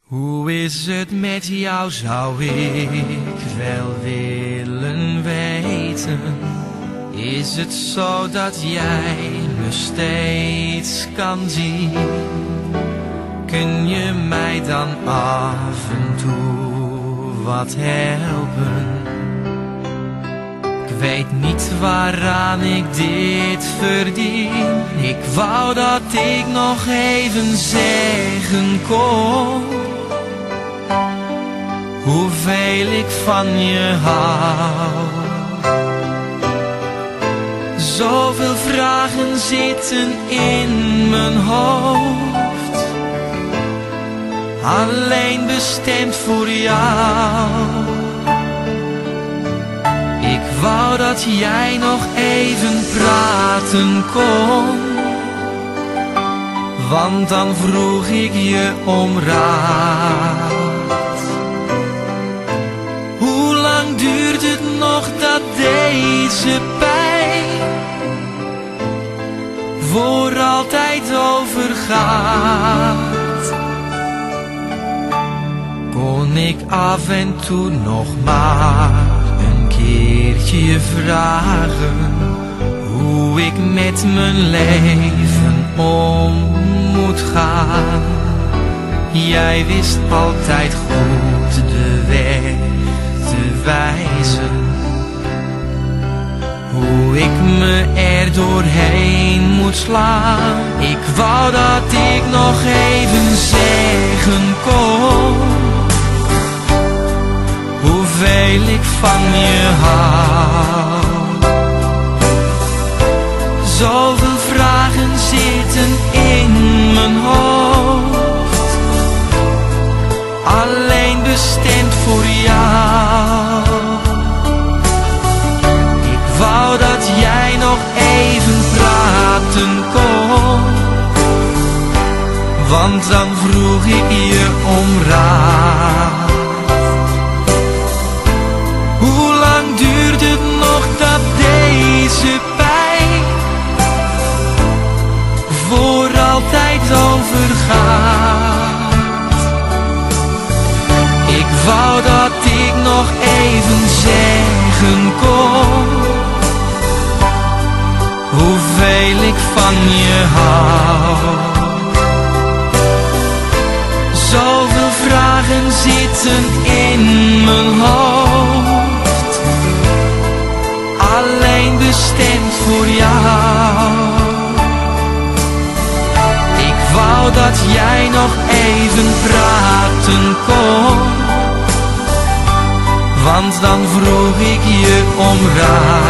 Hoe is het met jou, zou ik wel willen weten. Is het zo dat jij me steeds kan zien? Kun je mij dan af en toe wat helpen? Ik weet niet waaraan ik dit verdien. Ik wou dat ik nog even zeggen kon hoeveel ik van je hou. Zoveel vragen zitten in mijn hoofd, alleen bestemd voor jou. Ik wou dat jij nog even praten kon, want dan vroeg ik je om raad. Hoe lang duurt het nog dat deze pijn voor altijd overgaat? Kon ik af en toe nog maar een keertje vragen hoe ik met mijn leven om moet gaan? Jij wist altijd goed de weg te wijzen, hoe ik me er doorheen moet slaan. Ik wou dat ik nog even zeggen kon hoeveel ik van je hou. Zoveel vragen zitten in mijn hoofd, alleen bestemd voor jou. Ik wou dat jij nog even praten kon, want dan vroeg ik je om raad. Hoe lang duurt het nog dat deze pijn voor altijd overgaat? Ik wou dat ik nog even zeggen kon hoeveel ik van je hou. Zoveel vragen zitten in mijn hoofd, alleen bestemd voor jou. Ik wou dat jij nog even praten kon, want dan vroeg ik je om raad.